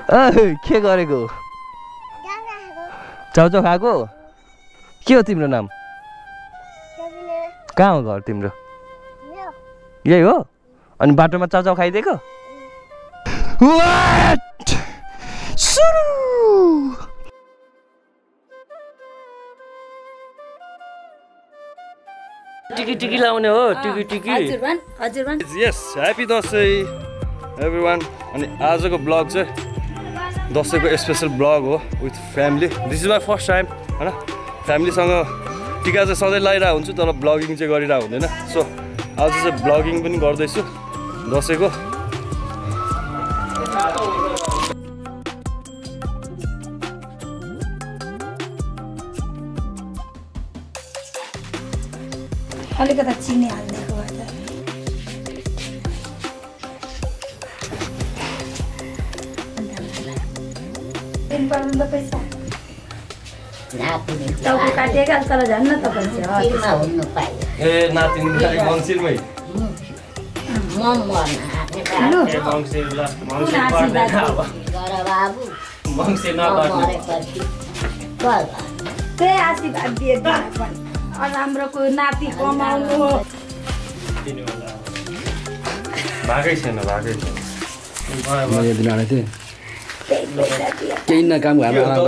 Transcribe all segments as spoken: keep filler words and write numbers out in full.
के गरेको चाउचाउ खाएको के हो तिम्रो नाम कहाँ हो घर तिम्रो यही हो अनि बाटोमा चाउचाउ खाइदिएको टिकी टिकी लाउने हो टिकी टिकी हजुरवान हजुरवान यस ह्यापी दसैँ एभ्रीवान अनि आजको ब्लग चाहिँ दसैँको स्पेशल ब्लग हो with family this is my first time हैन फ्यामिलीसँग टिका चाहिँ सधैँ लगाइरहेको हुन्छु तर ब्लगिङ चाहिँ गरिरहेको हुँदैन सो आज चाहिँ ब्लगिङ पनि गर्दैछु दसैँको अलिकता चिनी हाल्दिएको पैसा टाउको काटिएका तर झन् न तपाईँ ए नातिन मङ्सिरमै त्यही आशीर्वाद दिए राम्रोको नाति कमाउनु भागै छैन भागै छैन केही न काम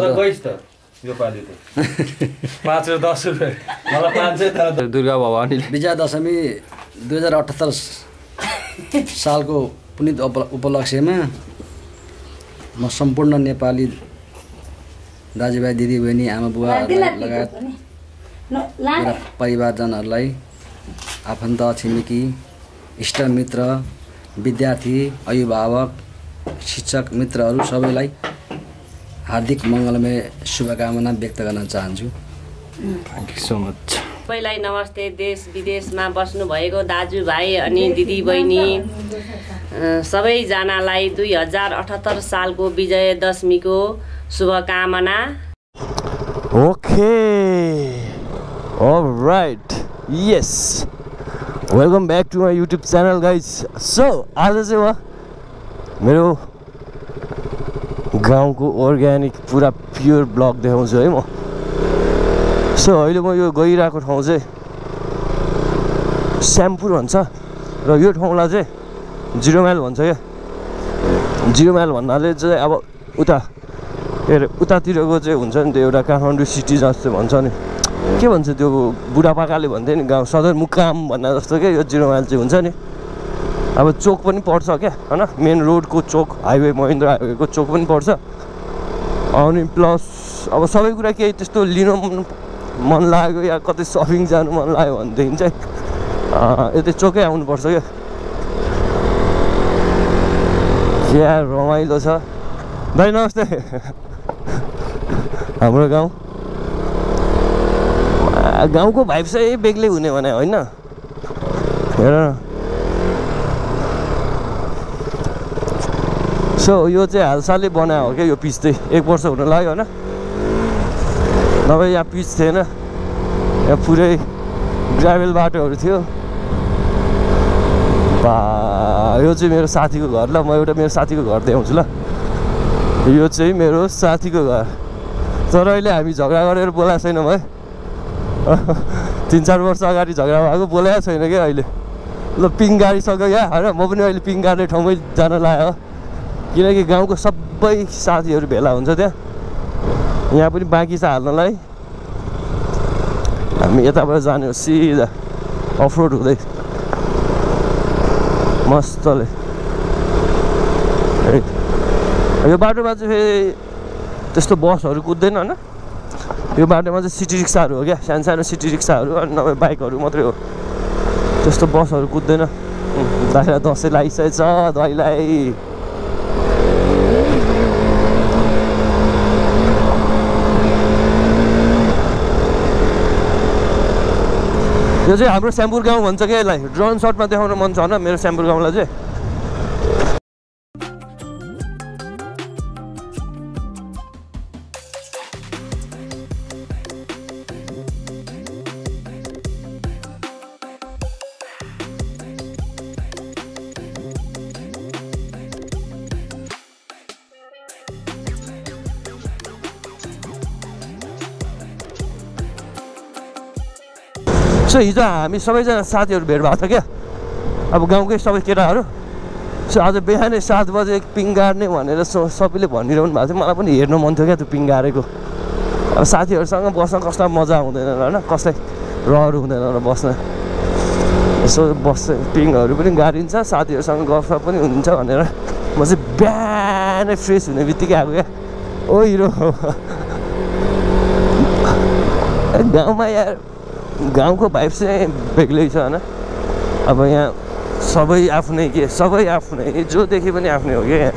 पाँच र दस रुपियाँ मलाई पाँच सय दुर्गा भवानी विजया दशमी दुई हजार अठहत्तर सालको पुनित उपलक्ष्यमा म सम्पूर्ण नेपाली दाजुभाइ दिदीबहिनी आमा बुवा लगायत मेरा परिवारजनहरूलाई आफन्त छिमेकी इष्टमित्र विद्यार्थी अभिभावक शिक्षक मित्रहरू सबैलाई हार्दिक मङ्गलमय शुभकामना व्यक्त गर्न चाहन्छु। Thank you so much. सबैलाई नमस्ते। देश विदेशमा बस्नुभएको दाजुभाइ अनि दिदीबहिनी सबैजनालाई दुई हजार अठहत्तर सालको विजय दशमीको शुभकामना। Okay alright yes welcome back to my YouTube channel guys. So आज चाहिँ म मेरो गाउँको अर्ग्यानिक पुरा प्योर ब्लग देखाउँछु है म। सो अहिले म यो गइरहेको ठाउँ चाहिँ स्याम्पुर भन्छ र यो ठाउँलाई चाहिँ जिरो माइल भन्छ क्या। जिरो माइल भन्नाले चाहिँ अब उता के अरे उतातिरको चाहिँ हुन्छ नि त्यो एउटा काठमाडौँ सिटी जस्तो भन्छ नि, के भन्छ त्यो बुढापाकाले भन्थ्यो नि गाउँ सदरमुकाम भन्ने जस्तो क्या यो जिरो माइल चाहिँ हुन्छ नि। अब चोक पनि पर्छ क्या होइन, मेन रोडको चोक हाइवे महेन्द्र हाइवेको चोक पनि पर्छ। अनि प्लस अब सबै कुरा केही त्यस्तो लिनु मन लाग्यो या कतै सपिङ जानु मन लाग्यो भनेदेखि चाहिँ यतै चोकै आउनुपर्छ क्या। क्या रमाइलो छ भाइ। नमस्ते। हाम्रो गाउँ गाउँको भाइब चाहिँ बेग्लै हुने भने होइन। हेर न। सो यो चाहिँ हालसालै बनायो हो क्या यो पिच चाहिँ, एक वर्ष हुन लाग्यो होइन। नभए यहाँ पिच थिएन, यहाँ पुरै ग्राभेल बाटोहरू थियो। बा यो चाहिँ मेरो साथीको घर ल, म एउटा मेरो साथीको घर देखाउँछु ल। यो चाहिँ मेरो साथीको घर, तर अहिले हामी झगडा गरेर बोलाएको छैनौँ है। तिन चार वर्ष अगाडि झगडा भएको, बोलाएको छैन क्या अहिले। ल पिङ गाडिसक्यो क्या होइन, म पनि अहिले पिङ गाड्ने ठाउँमै जान लाग्यो किनकि गाउँको सबै साथीहरू भेला हुन्छ त्यहाँ। यहाँ पनि बाँकी छ हाल्नलाई। हामी यताबाट जाने हो सिधा अफरोड हुँदै मस्तले। यो बाटोमा चाहिँ फेरि त्यस्तो बसहरू कुद्दैन होइन। यो बाटोमा चाहिँ सिटी रिक्साहरू हो क्या, सानो सानो सिटी रिक्साहरू, अनि नभए बाइकहरू मात्रै हो, त्यस्तो बसहरू कुद्दैन। दाइलाई दसैँ लागिसकेको छ दाइलाई। यो चाहिँ हाम्रो स्याम्पुर गाउँ भन्छ क्या यसलाई। ड्रोन सटमा देखाउन मन छ होइन मेरो स्याम्पुर गाउँलाई चाहिँ। सो हिजो हामी सबैजना साथीहरू भेट भएको थियो क्या अब गाउँकै सबै केटाहरू सो आज बिहानै सात बजे पिङ गाड्ने भनेर सो सबैले भनिरहनु भएको थियो मलाई पनि हेर्नु मन थियो क्या त्यो पिङ गाडेको अब साथीहरूसँग बस्न कसलाई मजा आउँदैन होइन कसलाई रहर हुँदैन र बस्न यसो बस्छ पिङहरू पनि गाडिन्छ साथीहरूसँग गफ पनि हुन्छ भनेर म चाहिँ बिहानै फ्रेस हुने बित्तिकै आएको क्या ओ हिरो गाउँमा यार गाउँको भाइब चाहिँ बेग्लै छ होइन अब यहाँ सबै आफ्नै के सबै आफ्नै जो देखे पनि आफ्नै हो क्या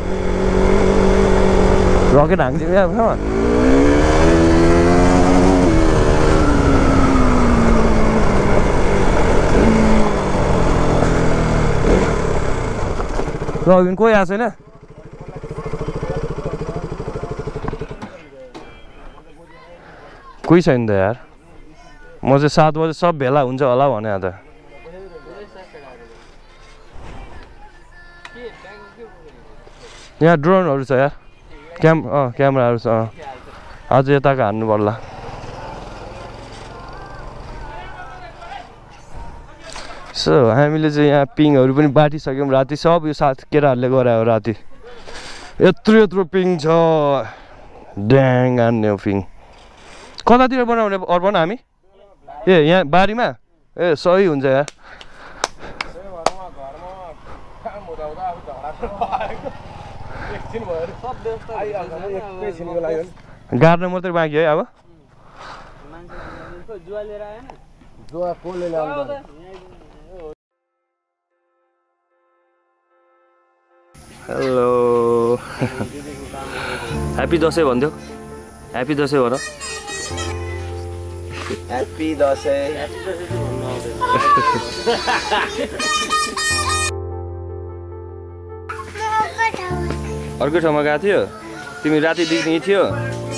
रकेट हाङ्दिउँ क्या आफ्नोमा रविन कोही आएको छैन कोही छैन त यार म चाहिँ सात बजे सब भेला हुन्छ होला भने त यहाँ ड्रोनहरू छ यार क्याम अँ क्यामेराहरू छ अँ आज यताको हान्नु पर्ला सो हामीले चाहिँ यहाँ पिङहरू पनि बाटिसक्यौँ राति सब यो साथ केटाहरूले गरायो राति यत्रो यत्रो पिङ छ ड्याङ हान्ने हो पिङ कतातिर बनाउने अर्पण हामी ए यहाँ बारीमा ए सही हुन्छ यार गाड्न मात्रै बाँकी है अब हेलो ह्याप्पी दसैँ भन्थ्यो ह्याप्पी दसैँ भन ह्याप्पी दसैँ अर्कै ठाउँमा गएको थियो तिमी रातिदेखि यहीँ थियो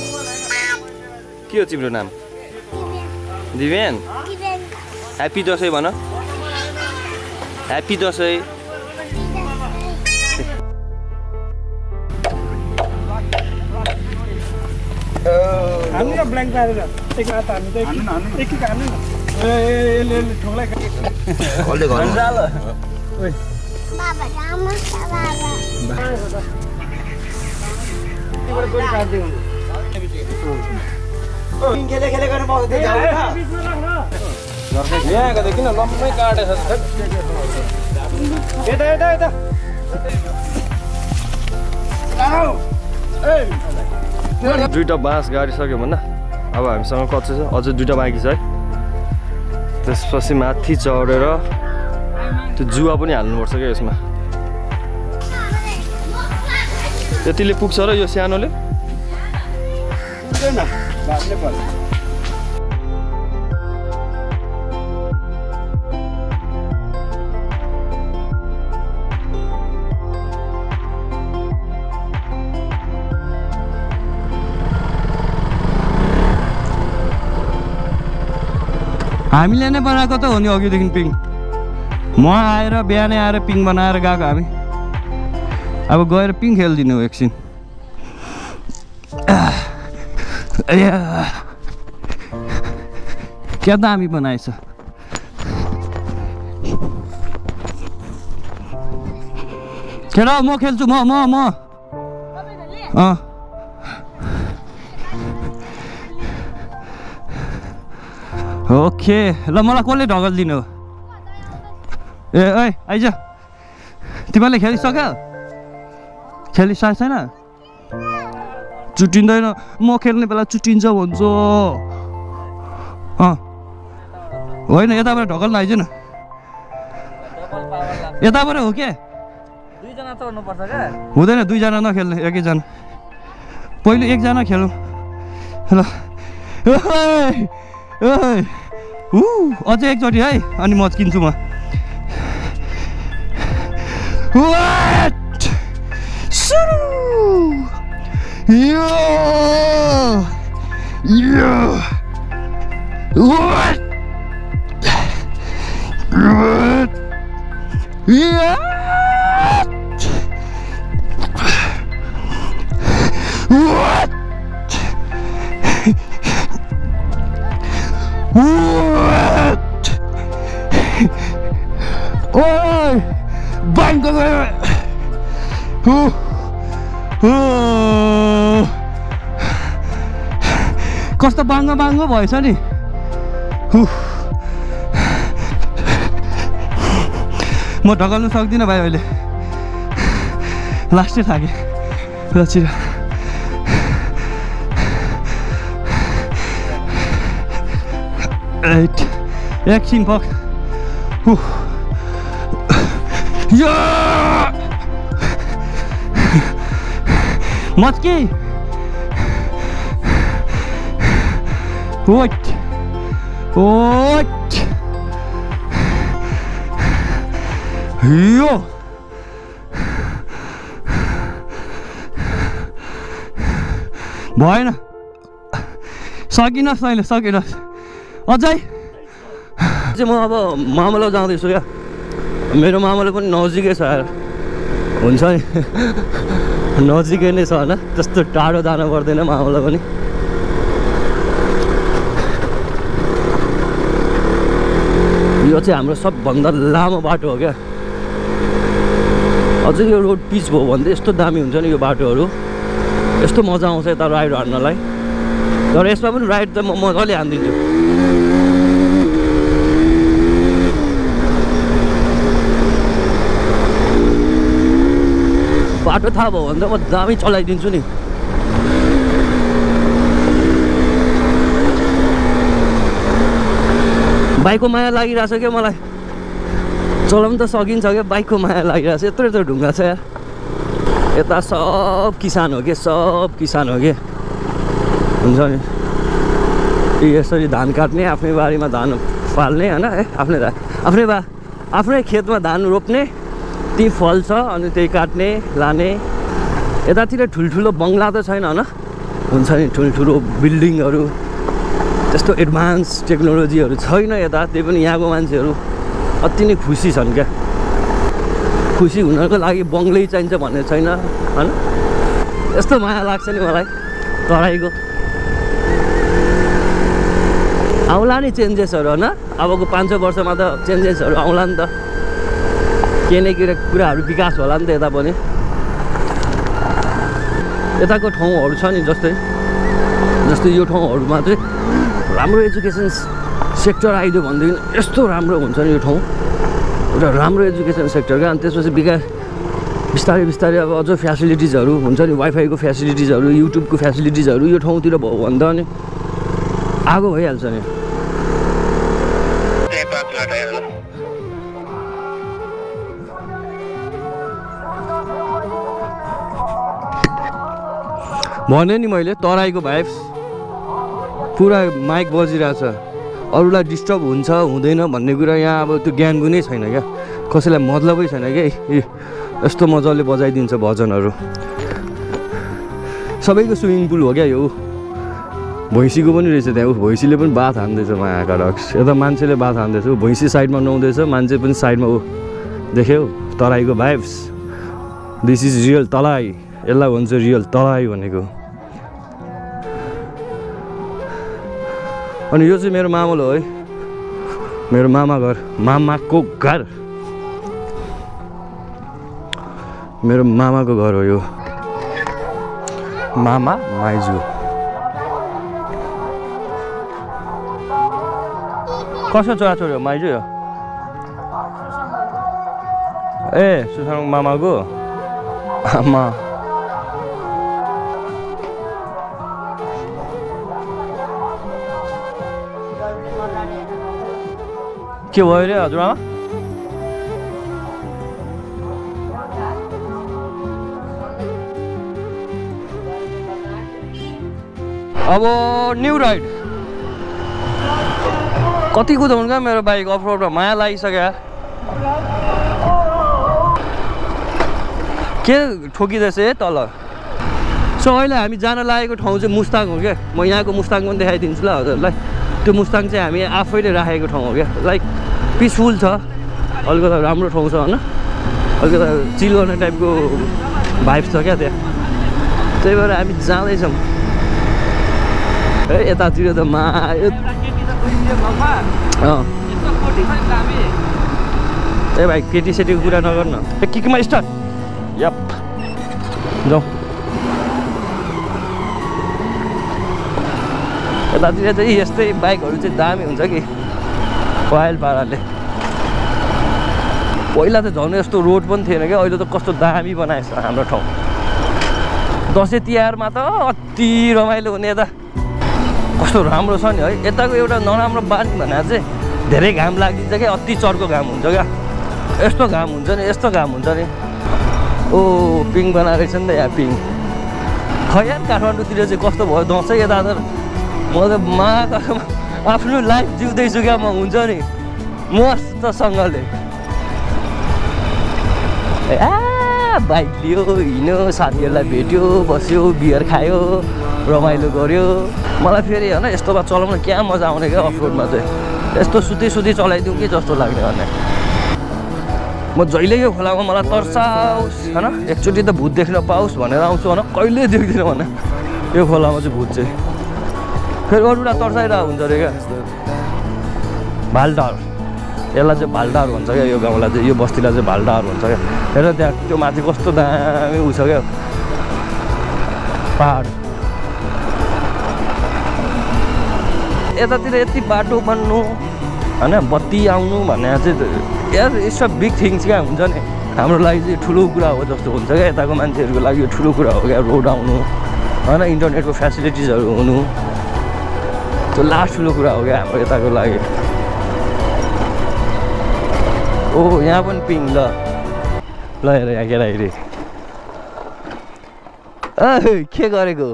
के हो तिम्रो नाम दिव्यान ह्याप्पी दसैँ भन ह्याप्पी दसैँ हान्नु न ब्ल्याङ्क पारेर एक रात हान्नु त एक एक हान्नु न ए यसले यसले ठोक्लाई कसले गर्नु बाबा रामा बाबा तिम्रो गोली काट्दिउ ओ खेले खेले गर्न पाउँदै जाऊ न यहाँ गए किन लम्मै काटेछ यता यता यता आऊ ए दुईटा बाँस गाडिसक्यो भन्दा अब हामीसँग कच्चो छ अझै दुईटा बाँकी छ है त्यसपछि माथि चढेर त्यो जुवा पनि हाल्नुपर्छ क्या यसमा त्यतिले पुग्छ र यो सानोले पुग्दैन भाग्नै पर्छ हामीले नै बनाएको त हो नि अघिदेखि पिङ म आएर बिहानै आएर पिङ बनाएर गएको हामी अब गएर पिङ खेलिदिनु हो एकछिन क्या दामी बनाएछ खेल म खेल्छु म म म अँ ओके ल मलाई कसले ढकलिदिनु हो ए ओइ आइज तिमीहरूले खेलिसक्यो खेलिसकेको छैन चुटिँदैन म खेल्ने बेला चुटिन्छ भन्छ अँ होइन यताबाट ढकल्न आइज न यताबाट हो के दुईजना चढ्नुपर्छ क्या हुँदैन दुईजना नखेल्ने एकैजना पहिले एकजना खेलौँ ल ऊ अझै एकचोटि है अनि म किन्छु म What? कस्तो बाङ्गो बाङ्गो भएछ नि। म ढकाल्नु सक्दिनँ भाइ अहिले, लास्टै थाकेँ लचिरा। एट एकछिन पक मस्की ओट ओट यो भएन, सकिनस् अहिले, सकिनस् अझै चाहिँ। म अब मामालाई जाँदैछु क्या, मेरो मामाले पनि नजिकै छ यार, हुन्छ नि नजिकै नै छ होइन, त्यस्तो टाढो जानु पर्दैन मामालाई पनि। यो चाहिँ हाम्रो सबभन्दा लामो बाटो हो क्या, अझै यो रोड पिच भयो भने चाहिँ यस्तो दामी हुन्छ नि यो बाटोहरू, यस्तो मजा आउँछ यता राइड हान्नलाई। तर यसमा पनि राइड त म मजाले हानिदिन्छु। बाटो थाहा भयो भने त म दामी चलाइदिन्छु नि। बाइकको माया लागिरहेछ क्या मलाई, चलाउनु त सकिन्छ क्या, बाइकको माया लागिरहेछ। यत्रो यत्रो ढुङ्गा छ यार, यता सब किसान हो कि, सब किसान हो कि, हुन्छ नि। यसरी धान काट्ने, आफ्नै बारीमा धान फाल्ने होइन, ए आफ्नै धान आफ्नै बा आफ्नै खेतमा धान रोप्ने, ती फल्छ अनि त्यही काट्ने लाने। यतातिर ठुल्ठुलो बङ्गला त छैन होइन, हुन्छ नि ठुल्ठुलो बिल्डिङहरू, त्यस्तो एडभान्स टेक्नोलोजीहरू छैन यता। त्यही पनि यहाँको मान्छेहरू अति नै खुसी छन् क्या। खुसी हुनको लागि बङ्गलै चाहिन्छ भन्ने छैन होइन, यस्तो माया लाग्छ नि मलाई तराईको। आउला नि चेन्जेसहरू होइन, अबको पाँच छ वर्षमा त चेन्जेसहरू आउला नि त, केही न केही कुराहरू विकास होला नि त यता पनि। यताको ठाउँहरू छ नि, जस्तै जस्तै यो ठाउँहरूमा चाहिँ राम्रो एजुकेसन सेक्टर आइदियो भनेदेखि यस्तो राम्रो हुन्छ नि यो ठाउँ, एउटा राम्रो एजुकेसन सेक्टर क्या। अनि त्यसपछि विकास बिस्तारै बिस्तारै अब अझ फेसिलिटिजहरू हुन्छ नि, वाइफाईको फेसिलिटिजहरू, युट्युबको फेसिलिटिजहरू यो ठाउँतिर भयो भने त अनि आगो भइहाल्छ नि। भने नि मैले तराईको भाइब्स पुरा माइक बजिरहेछ, अरूलाई डिस्टर्ब हुन्छ हुँदैन भन्ने कुरा यहाँ अब त्यो ज्ञान गुणै छैन क्या, कसैलाई मतलबै छैन क्या। यस्तो मजाले बजाइदिन्छ भजनहरू। सबैको स्विमिङ पुल हो क्या यो, भैँसीको पनि रहेछ त्यहाँ, भैँसीले पनि बाथ हान्दैछ मायाका रक्स। यता मान्छेले बाथ हान्दैछ, भैँसी साइडमा नुहाउँदैछ, मान्छे पनि साइडमा। ऊ देख्यौ तराईको vibes, this is real Terai, यसलाई भन्छ रियल तराई भनेको। अनि यो चाहिँ मेरो मामलो हो है, मेरो मामा घर, मामाको घर, मेरो मामाको घर हो यो, मामा माइजू। कसो छोराछोरी हो माइजू यो? ए सुसाङ मामाको आमा। के भयो अरे हजुरआमा? अब न्यू राइड कति कुदाउनु क्या मेरो बाइक, अफ रोडमा माया लागिसक्यो। के ठोकिँदैछ है तल। सो अहिले हामी जान लागेको ठाउँ चाहिँ मुस्ताङ हो क्या। म यहाँको मुस्ताङ पनि देखाइदिन्छु ल हजुरलाई। त्यो मुस्ताङ चाहिँ हामी आफैले राखेको ठाउँ हो क्या, लाइक पिसफुल छ, अलिकति राम्रो ठाउँ छ होइन, अलिकति चिल गर्ने टाइपको भाइब्स छ क्या त्यहाँ। त्यही भएर हामी जाँदैछौँ है यतातिर त मा ए भाइ केटी सेटीको कुरा नगर्नु। किकमा स्टार्ट। यप जाउँ यतातिर चाहिँ यस्तै बाइकहरू चाहिँ दामी हुन्छ कि वाइल्ड पाराले पहिला त झन् यस्तो रोड पनि थिएन क्या अहिले त कस्तो दामी बनाएछ हाम्रो ठाउँ दसैँ तिहारमा त अति रमाइलो हुने यता कस्तो राम्रो छ नि है यताको एउटा नराम्रो बानी भने चाहिँ धेरै घाम लागिदिन्छ क्या अति चर्को घाम हुन्छ क्या यस्तो घाम हुन्छ नि यस्तो घाम हुन्छ नि ओ पिङ बनाएको रहेछ नि त यहाँ पिङ खै यार काठमाडौँतिर चाहिँ कस्तो भयो दसैँ यता त म त मा आफ्नो लाइफ जिउँदैछु क्या म हुन्छ नि मस्तसँगले आ बाइक लियो हिँड्यो साथीहरूलाई भेट्यो बस्यो बियर खायो रमाइलो गऱ्यो मलाई फेरि होइन यस्तोमा चलाउन क्या मजा आउने क्या अफ रोडमा चाहिँ यस्तो सुती सुती चलाइदिउँ कि जस्तो लाग्ने भने म जहिले यो खोलामा मलाई तर्साओस् होइन एकचोटि त भूत देख्न पाओस् भनेर आउँछु होइन कहिले देख्दिनँ भने यो खोलामा चाहिँ भूत चाहिँ फेरि अरूलाई तर्साइरहेको हुन्छ अरे क्या भालडार यसलाई चाहिँ भालडार भन्छ क्या यो गाउँलाई चाहिँ यो बस्तीलाई चाहिँ भालडार भन्छ क्या हेर त्यहाँ त्यो माथि कस्तो दामी उ छ क्या पहाड यतातिर यति बाटो बन्नु होइन बत्ती आउनु भन्ने चाहिँ यार इट्स अ बिग थिङ्स क्या हुन्छ नि हाम्रो लागि चाहिँ ठुलो कुरा हो जस्तो हुन्छ क्या यताको मान्छेहरूको लागि यो ठुलो कुरा हो क्या रोड आउनु होइन इन्टरनेटको फेसिलिटिजहरू हुनु त्यो लास्ट ठुलो कुरा हो क्या हाम्रो यताको लागि ओ यहाँ पनि पिङ ल ल हेर यहाँ केटाखेरि के गरेको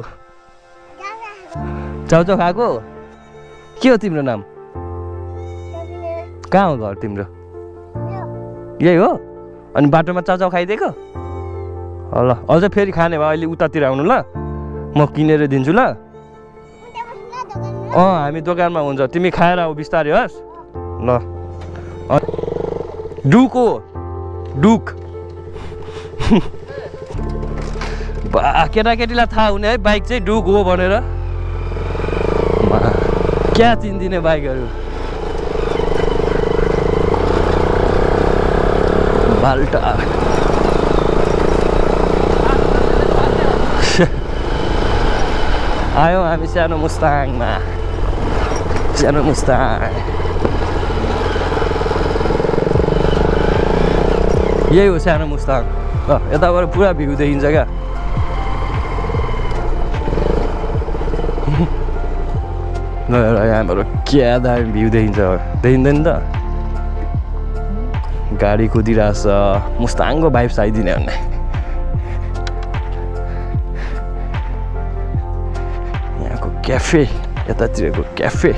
चाउचाउ खाएको के हो तिम्रो नाम कहाँ हो घर तिम्रो यही हो अनि बाटोमा चाउचाउ खाइदिएको ल अझ फेरि खाने भयो अहिले उतातिर आउनु ल म किनेर दिन्छु ल अँ हामी दोकानमा हुन्छ तिमी खाएर आऊ बिस्तारै हस् ल डुक हो डुक केटाकेटीलाई थाहा हुने है बाइक चाहिँ डुक हो भनेर क्या चिन्दिने बाइकहरू बाल्टा आयो हामी सानो मुस्ताङमा सानो मुस्ताङ यही हो सानो मुस्ताङ ल यताबाट पुरा भ्यू देखिन्छ क्या ल यहाँबाट क्या दामी भ्यू देखिन्छ देखिँदैन त गाडी कुदिरहेछ मुस्ताङको भाइब्स आइदिने भने यहाँको क्याफे यतातिरको क्याफे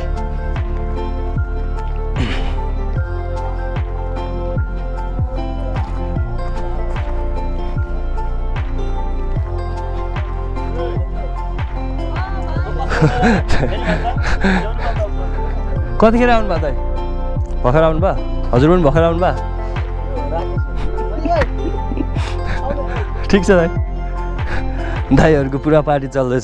कतिखेर आउनु भयो दाइ भर्खर आउनु भयो हजुर पनि भर्खर आउनु भयो ठिक छ दाइ दाइहरूको पुरा पार्टी चल्दैछ